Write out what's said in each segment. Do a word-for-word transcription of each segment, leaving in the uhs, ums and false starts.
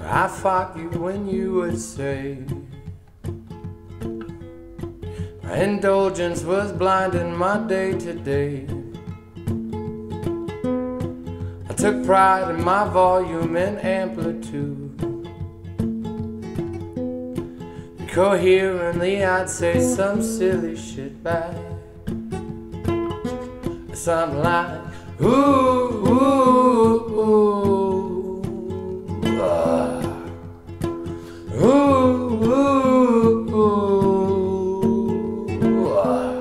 I fought you when you would say my indulgence was blinding my day to day. I took pride in my volume and amplitude. Coherently I'd say some silly shit back, something like ooh, ooh, ooh, ah. Ooh, ooh, ooh, ah.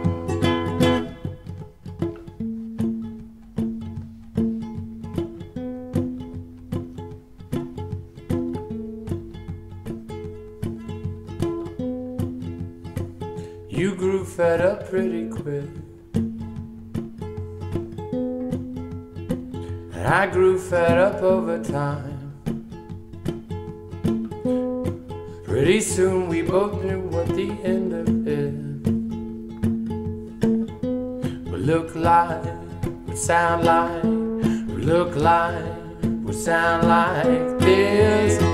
You grew fed up pretty quick, and I grew fed up over time. Pretty soon we both knew what the end of it would look like, would sound like, would look like, would sound like this.